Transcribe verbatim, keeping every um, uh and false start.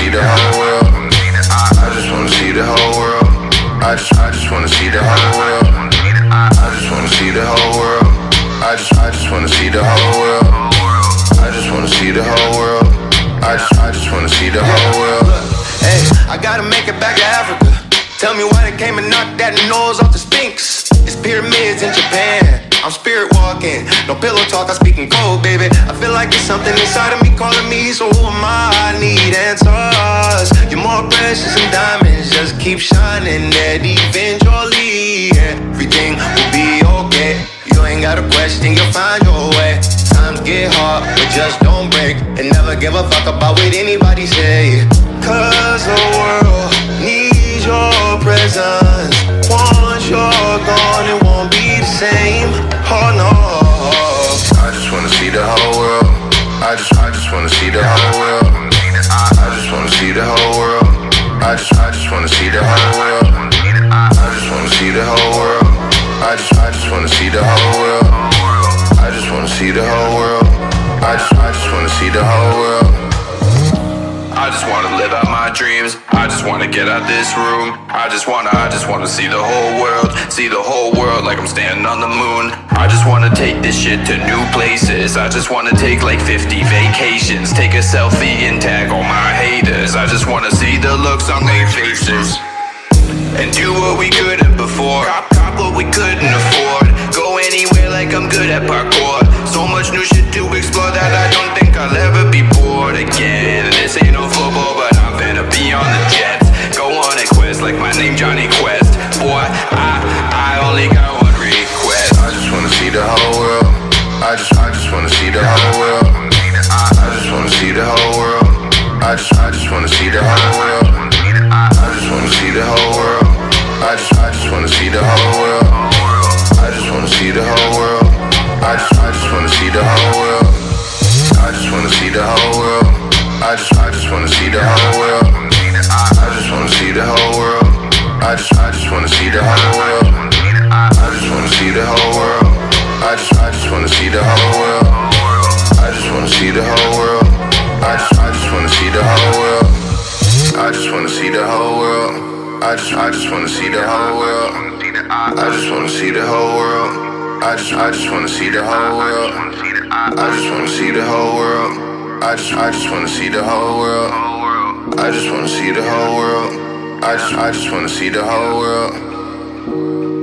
see the whole world. I just wanna see the whole world. I just, I just wanna see the whole world. I just wanna see the whole world. I just, I just wanna see the whole world. I just wanna see the whole world. I just, I just wanna see the whole world. Hey, I gotta make it back to Africa. Tell me why they came and knocked that nose off the Sphinx. It's pyramids in Japan. I'm spirit walking, no pillow talk, I speak in code, baby. I feel like there's something inside of me calling me, so who am I? I need answers. You're more precious than diamonds, just keep shining, and eventually everything will be okay. You ain't got a question, you'll find your way. Times get hard, but just don't break, and never give a fuck about what anybody say. Cause the world needs your presence. Once you're gone, it won't be the same. Oh no. I just wanna see the whole world. I just, I just wanna see the whole world. I just wanna see the whole world. I just, I just wanna see the whole world. I just wanna see the whole world. I just, I just wanna see the whole world. I just wanna see the whole world. I just, I just wanna see the whole world. I just wanna live out my dreams. I just wanna get out this room. I just wanna, I just wanna see the whole world. See the whole world like I'm standing on the moon. I just wanna take this shit to new places. I just wanna take like fifty vacations. Take a selfie and tag all my haters. I just wanna see the looks on their faces. And do what we couldn't before. Cop, cop what we couldn't afford. Go anywhere like I'm good at parkour. So much new shit to explore that I don't think I'll ever be bored again. This ain't no football, but I'm finna be on the Jets. Go on a quest like my name Johnny Quest. Boy, I, I only got one request. I just wanna see the whole world. I just, I just wanna see the whole world. I just wanna see the whole world. I just, I just wanna see the whole world. I just wanna see the whole world. I just, I just wanna see the whole world. I just wanna see the whole world. I just, I just wanna see the whole world. I just wanna see the whole world. I just, I just wanna see the whole world. I just wanna see the whole world. I just, I just wanna see the whole world. I just wanna see the whole world. I just, I just wanna see the whole world. I just wanna see the whole world. I just, I just wanna see the whole world. I just wanna see the whole world. I just, I just wanna see the whole world. I just wanna see the whole world. I just, I just wanna see the whole world. I just wanna see the whole world. I just, I just wanna see the whole world. I just wanna see the whole world. I just, I just wanna see the whole world.